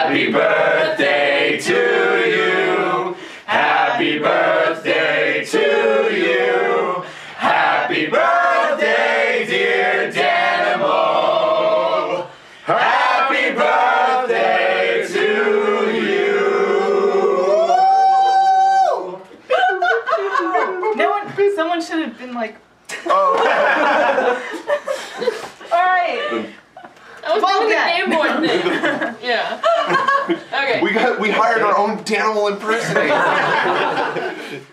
Happy birthday to you. Happy birthday to you. Happy birthday, dear Danimal. Happy birthday to you. Someone should have been like. Oh. All right. I was doing the Game Boy thing. Yeah. Okay. We hired our own Danimal impersonator.